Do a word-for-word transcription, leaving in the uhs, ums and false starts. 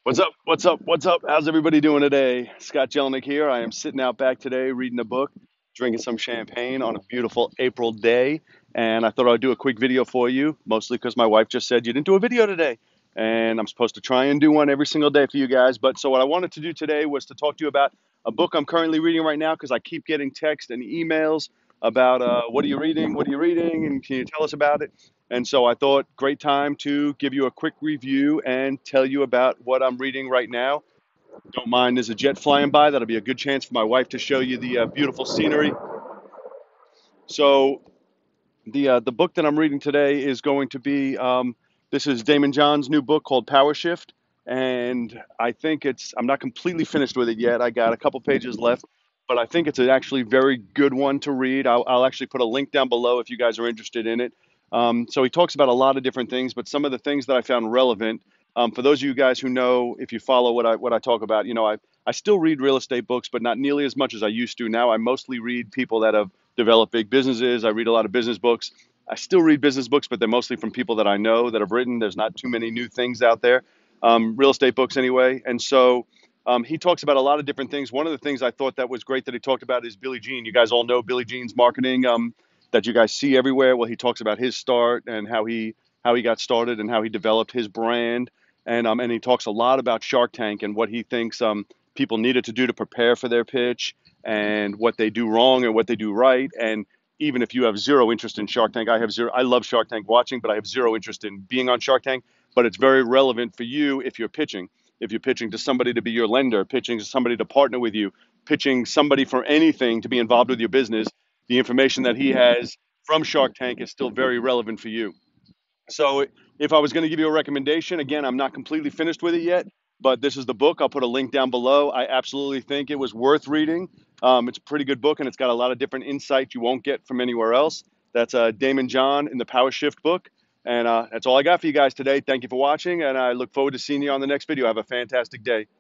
What's up? What's up? What's up? How's everybody doing today? Scott Jelinek here. I am sitting out back today reading a book, drinking some champagne on a beautiful April day. And I thought I'd do a quick video for you, mostly because my wife just said you didn't do a video today. And I'm supposed to try and do one every single day for you guys. But so what I wanted to do today was to talk to you about a book I'm currently reading right now because I keep getting texts and emails about uh, what are you reading? What are you reading? And can you tell us about it? And so I thought, great time to give you a quick review and tell you about what I'm reading right now. Don't mind, there's a jet flying by. That'll be a good chance for my wife to show you the uh, beautiful scenery. So the uh, the book that I'm reading today is going to be um, this is Damon John's new book called Power Shift, and I think it's I'm not completely finished with it yet. I got a couple pages left, but I think it's an actually very good one to read. I'll, I'll actually put a link down below if you guys are interested in it. Um, so he talks about a lot of different things, but some of the things that I found relevant um, for those of you guys who know, if you follow what I what I talk about, you know, I I still read real estate books, but not nearly as much as I used to. Now I mostly read people that have develop big businesses. I read a lot of business books. I still read business books, but they're mostly from people that I know that have written. There's not too many new things out there, um, real estate books anyway. And so um, he talks about a lot of different things. One of the things I thought that was great that he talked about is Billy Jean. You guys all know Billy Jean's marketing um, that you guys see everywhere. Well, he talks about his start and how he how he got started and how he developed his brand. And um, and he talks a lot about Shark Tank and what he thinks um, people needed to do to prepare for their pitch and what they do wrong and what they do right. And even if you have zero interest in Shark Tank, I have zero. I love Shark Tank watching, but I have zero interest in being on Shark Tank. But it's very relevant for you if you're pitching. If you're pitching to somebody to be your lender, pitching to somebody to partner with you, pitching somebody for anything to be involved with your business, the information that he has from Shark Tank is still very relevant for you. So if I was going to give you a recommendation, again, I'm not completely finished with it yet, but this is the book. I'll put a link down below. I absolutely think it was worth reading. Um, it's a pretty good book, and it's got a lot of different insight you won't get from anywhere else. That's uh, Damon John in the Power Shift book. And uh, that's all I got for you guys today. Thank you for watching, and I look forward to seeing you on the next video. Have a fantastic day.